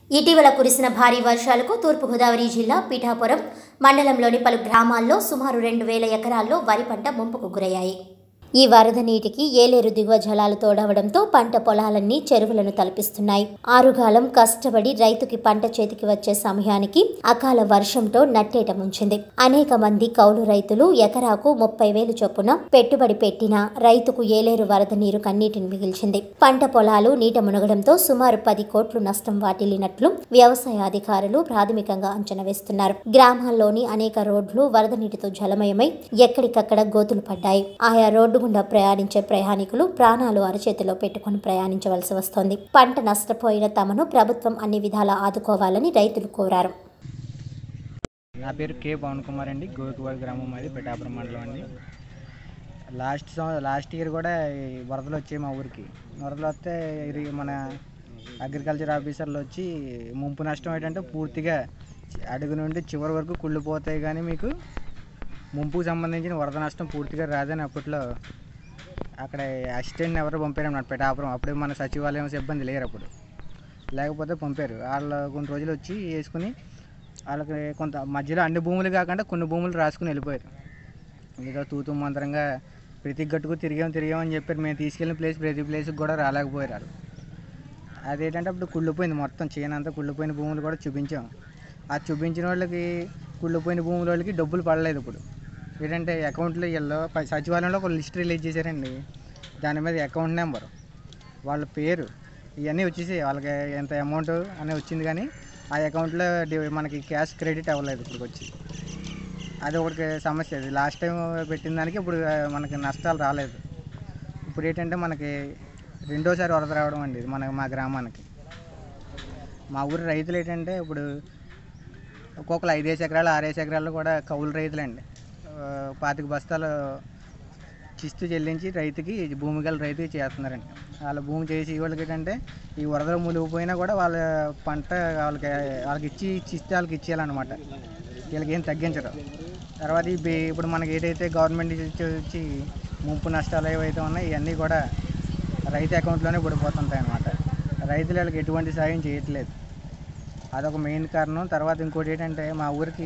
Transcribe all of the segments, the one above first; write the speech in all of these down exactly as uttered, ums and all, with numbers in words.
ఇటీవల కురిసిన భారీ వర్షాలకు తూర్పుగోదావరి జిల్లా పీఠాపురం మండలంలోని పలు గ్రామాల్లో సుమారు రెండు వేల ఎకరాల్లో వరి పంట ముంపుకు గురయ్యాయి. ఈ వరద నీటికి ఏలేరు దిగువ జలాలు తోడవడంతో పంట పొలాలన్నీ చెరువులను తలపిస్తున్నాయి. ఆరుగాలం కష్టపడి రైతుకి పంట చేతికి వచ్చే సమయానికి అకాల వర్షంతో నట్టేట ముంచింది. అనేక మంది కౌలు రైతులు ఎకరాకు ముప్పై వేలు చొప్పున పెట్టుబడి పెట్టినా రైతుకు ఏలేరు వరద నీరు కన్నీటిని మిగిల్చింది. పంట పొలాలు నీట మునగడంతో సుమారు పది కోట్లు నష్టం వాటిల్లినట్లు వ్యవసాయ అధికారులు ప్రాథమికంగా అంచనా వేస్తున్నారు. గ్రామాల్లోని అనేక రోడ్లు వరద నీటితో జలమయమై ఎక్కడికక్కడ గోతులు పడ్డాయి. ఆయా రోడ్డు గుండా ప్రయాణించే ప్రయాణికులు ప్రాణాలు అరచేతిలో పెట్టుకుని ప్రయాణించవలసి వస్తోంది. పంట నష్టపోయిన తమను ప్రభుత్వం అన్ని విధాలా ఆదుకోవాలని రైతులు కోరారు. నా పేరు కే పవన్ కుమార్ అండి. గోవికవాడ గ్రామం అది పీఠాపురం మండలం అండి. లాస్ట్ లాస్ట్ ఇయర్ కూడా వరదలు వచ్చాయి మా ఊరికి. వరదలు వస్తే ఇది మన అగ్రికల్చర్ ఆఫీసర్లు వచ్చి ముంపు నష్టం ఏంటంటే పూర్తిగా అడుగు నుండి చివరి వరకు కుళ్ళిపోతాయి, కానీ మీకు ముంపుకు సంబంధించిన వరద నష్టం పూర్తిగా రాదని అప్పట్లో అక్కడ అసిస్టెంట్ ఎవరో పంపారు అన్నమాట పీఠాపురం. అప్పుడు మన సచివాలయం సిబ్బంది లేరు, అప్పుడు లేకపోతే పంపారు. వాళ్ళు కొన్ని రోజులు వచ్చి వేసుకుని వాళ్ళకి కొంత మధ్యలో అన్ని భూములు కాకుండా కొన్ని భూములు రాసుకుని వెళ్ళిపోయారు. ఏదో తూతు మంత్రంగా ప్రతి గట్టుకు తిరిగాం తిరిగామని చెప్పారు. మేము తీసుకెళ్ళిన ప్లేస్ ప్రతి ప్లేస్కి కూడా రాలేకపోయారు వాళ్ళు. అదేంటంటే అప్పుడు కుళ్ళిపోయింది, మొత్తం చేనంతా కుళ్ళిపోయిన భూములు కూడా చూపించాం. ఆ చూపించిన వాళ్ళకి కుళ్ళిపోయిన భూముల వాళ్ళకి డబ్బులు పడలేదు. ఇప్పుడు ఏంటంటే అకౌంట్లో వీళ్ళు సచివాలయంలో ఒక లిస్ట్ రిలీజ్ చేశారండి. దాని మీద అకౌంట్ నెంబర్, వాళ్ళ పేరు ఇవన్నీ వచ్చేసి వాళ్ళకి ఎంత అమౌంట్ అనేది వచ్చింది, కానీ ఆ అకౌంట్లో మనకి క్యాష్ క్రెడిట్ అవ్వలేదు ఇప్పటికి వచ్చి. అది ఒకటి సమస్య. అది లాస్ట్ టైం పెట్టిన దానికి ఇప్పుడు మనకి నష్టాలు రాలేదు. ఇప్పుడు ఏంటంటే మనకి రెండోసారి వరద రావడం అండి ఇది మన మా గ్రామానికి. మా ఊరి రైతులు ఏంటంటే ఇప్పుడు ఒక్కొక్కరు ఐదేసి ఎకరాలు ఆరేసి ఎకరాలు కూడా కౌలు రైతులండి. పాతిక బస్తాలు చిస్తు చెల్లించి రైతుకి భూమి గల రైతుకి చేస్తున్నారండి. వాళ్ళ భూమి చేసి వాళ్ళకి ఏంటంటే ఈ వరదలు మునిగిపోయినా కూడా వాళ్ళ పంట వాళ్ళకి వాళ్ళకి ఇచ్చి చిస్తు వాళ్ళకి ఇచ్చేయాలన్నమాట. వీళ్ళకి ఏం తగ్గించరు. తర్వాత ఈ ఇప్పుడు మనకి ఏదైతే గవర్నమెంట్ వచ్చి ముంపు నష్టాలు ఏవైతే ఉన్నాయో ఇవన్నీ కూడా రైతు అకౌంట్లోనే పడిపోతుంటాయి అన్నమాట. రైతులు వాళ్ళకి ఎటువంటి సాయం చేయట్లేదు. అదొక మెయిన్ కారణం. తర్వాత ఇంకోటి ఏంటంటే మా ఊరికి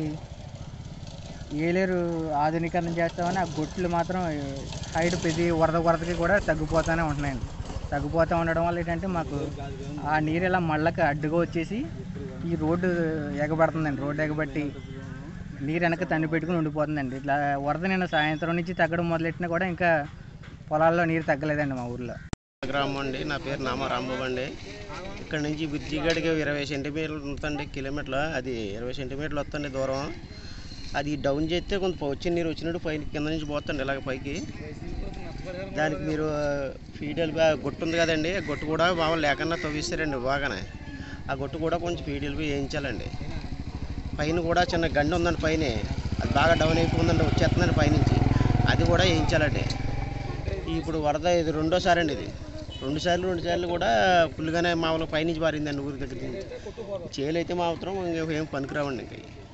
ఏలేరు ఆధునీకరణ చేస్తామని ఆ గొట్లు మాత్రం హైట్ ప్రతి వరద వరదకి కూడా తగ్గిపోతూనే ఉంటున్నాయండి. తగ్గిపోతూ ఉండడం వల్ల ఏంటంటే మాకు ఆ నీరు ఇలా మళ్ళకి అడ్డుగా వచ్చేసి ఈ రోడ్డు ఎగబడుతుందండి. రోడ్డు ఎగబట్టి నీరు వెనక తన్ని పెట్టుకుని ఉండిపోతుందండి. ఇట్లా వరద నిన్న సాయంత్రం నుంచి తగ్గడం మొదలెట్టినా కూడా ఇంకా పొలాల్లో నీరు తగ్గలేదండి మా ఊర్లో. గ్రామం అండి. నా పేరు నామ రాంబాబు అండి. ఇక్కడ నుంచి బుద్ధిగడికి ఇరవై సెంటీమీటర్లు ఉంటుందండి, కిలోమీటర్లు. అది ఇరవై సెంటీమీటర్లు వస్తుంది దూరం. అది డౌన్ చేస్తే కొంత వచ్చిన నీరు వచ్చినట్టు పైన కింద నుంచి పోతుంది ఇలాగ పైకి. దానికి మీరు ఫీడల్ గొట్టు ఉంది కదండి, ఆ గొట్టు కూడా బాగా లేకుండా తవ్విస్తారండి బాగానే. ఆ గొట్టు కూడా కొంచెం ఫీడల్ వేయించాలండి. పైన కూడా చిన్న గండి ఉందండి పైన, అది బాగా డౌన్ అయిపోతుందండి, వచ్చేస్తుందండి పైనుంచి. అది కూడా వేయించాలండి. ఇప్పుడు వరద ఇది రెండోసారి అండి. ఇది రెండు సార్లు రెండు సార్లు కూడా ఫుల్గానే మామూలుగా పైనుంచి పారిందండి ఊరి దగ్గర. చేలు అయితే మాత్రం ఇంకేం పనికిరావండి ఇంకా.